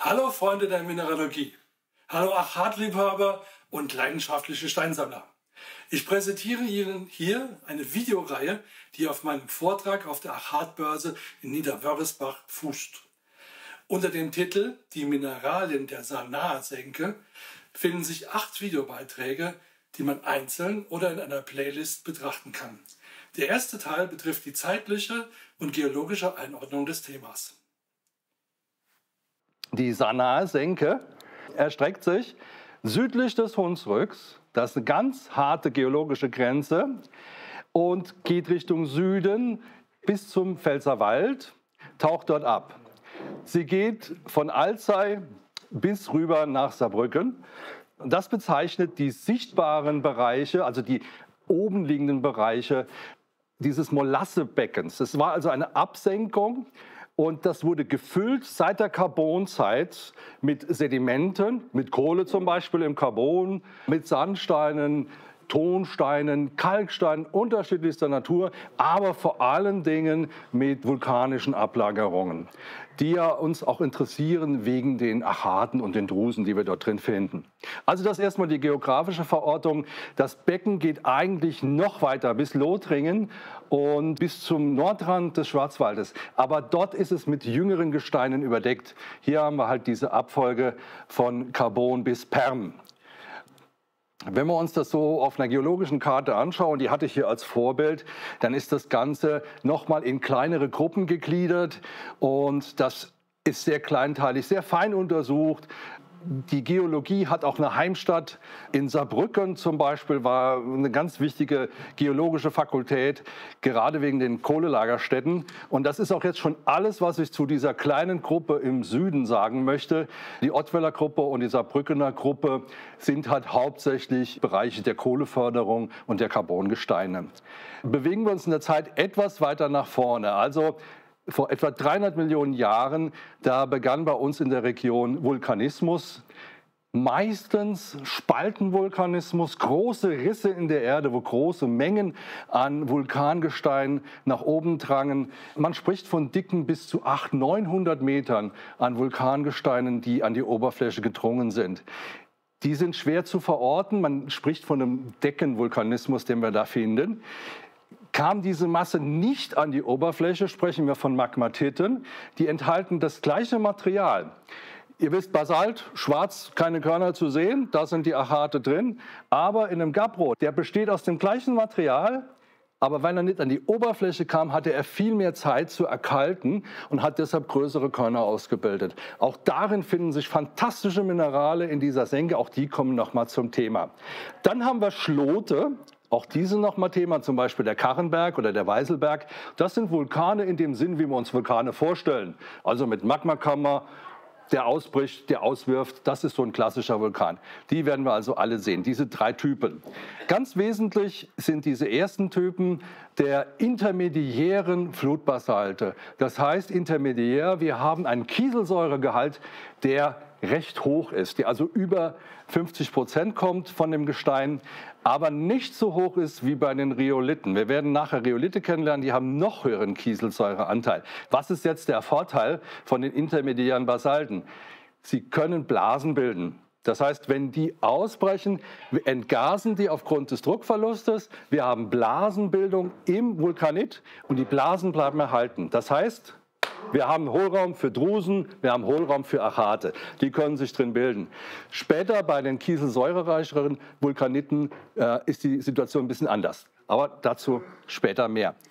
Hallo Freunde der Mineralogie, hallo Achatliebhaber und leidenschaftliche Steinsammler. Ich präsentiere Ihnen hier eine Videoreihe, die auf meinem Vortrag auf der Achatbörse in Niederwörresbach fußt. Unter dem Titel Die Mineralien der Sanaar-Senke finden sich 8 Videobeiträge, die man einzeln oder in einer Playlist betrachten kann. Der erste Teil betrifft die zeitliche und geologische Einordnung des Themas. Die Sanaar-Senke erstreckt sich südlich des Hunsrücks, das ist eine ganz harte geologische Grenze, und geht Richtung Süden bis zum Pfälzerwald, taucht dort ab. Sie geht von Alzey bis rüber nach Saarbrücken. Das bezeichnet die sichtbaren Bereiche, also die oben liegenden Bereiche dieses Molassebeckens. Das war also eine Absenkung. Und das wurde gefüllt seit der Karbonzeit mit Sedimenten, mit Kohle zum Beispiel im Karbon, mit Sandsteinen, Tonsteinen, Kalksteinen unterschiedlichster Natur, aber vor allen Dingen mit vulkanischen Ablagerungen, die ja uns auch interessieren wegen den Achaten und den Drusen, die wir dort drin finden. Also das erstmal die geografische Verortung. Das Becken geht eigentlich noch weiter bis Lothringen und bis zum Nordrand des Schwarzwaldes. Aber dort ist es mit jüngeren Gesteinen überdeckt. Hier haben wir halt diese Abfolge von Karbon bis Perm. Wenn wir uns das so auf einer geologischen Karte anschauen, die hatte ich hier als Vorbild, dann ist das Ganze nochmal in kleinere Gruppen gegliedert und das ist sehr kleinteilig, sehr fein untersucht. Die Geologie hat auch eine Heimstatt. In Saarbrücken zum Beispiel war eine ganz wichtige geologische Fakultät, gerade wegen den Kohlelagerstätten. Und das ist auch jetzt schon alles, was ich zu dieser kleinen Gruppe im Süden sagen möchte. Die Ottweiler Gruppe und die Saarbrückener Gruppe sind halt hauptsächlich Bereiche der Kohleförderung und der Carbongesteine. Bewegen wir uns in der Zeit etwas weiter nach vorne. Also vor etwa 300 Millionen Jahren, da begann bei uns in der Region Vulkanismus, meistens Spaltenvulkanismus, große Risse in der Erde, wo große Mengen an Vulkangestein nach oben drangen. Man spricht von dicken bis zu 800, 900 Metern an Vulkangesteinen, die an die Oberfläche gedrungen sind. Die sind schwer zu verorten, man spricht von einem Deckenvulkanismus, den wir da finden. Kam diese Masse nicht an die Oberfläche, sprechen wir von Magmatiten, die enthalten das gleiche Material. Ihr wisst, Basalt, schwarz, keine Körner zu sehen, da sind die Achate drin, aber in einem Gabbro, der besteht aus dem gleichen Material, aber weil er nicht an die Oberfläche kam, hatte er viel mehr Zeit zu erkalten und hat deshalb größere Körner ausgebildet. Auch darin finden sich fantastische Minerale in dieser Senke, auch die kommen nochmal zum Thema. Dann haben wir Schlote. Auch diese nochmal Thema, zum Beispiel der Karrenberg oder der Weißelberg. Das sind Vulkane in dem Sinn, wie wir uns Vulkane vorstellen. Also mit Magmakammer, der ausbricht, der auswirft. Das ist so ein klassischer Vulkan. Die werden wir also alle sehen, diese 3 Typen. Ganz wesentlich sind diese ersten Typen der intermediären Flutbasalte. Das heißt intermediär, wir haben einen Kieselsäuregehalt, der recht hoch ist, der also über 50% kommt von dem Gestein, aber nicht so hoch ist wie bei den Rhyolithen. Wir werden nachher Rhyolithe kennenlernen, die haben noch höheren Kieselsäureanteil. Was ist jetzt der Vorteil von den intermediären Basalten? Sie können Blasen bilden. Das heißt, wenn die ausbrechen, entgasen die aufgrund des Druckverlustes. Wir haben Blasenbildung im Vulkanit und die Blasen bleiben erhalten. Das heißt, wir haben Hohlraum für Drusen, wir haben Hohlraum für Achate. Die können sich drin bilden. Später bei den kieselsäurereicheren Vulkaniten ist die Situation ein bisschen anders. Aber dazu später mehr.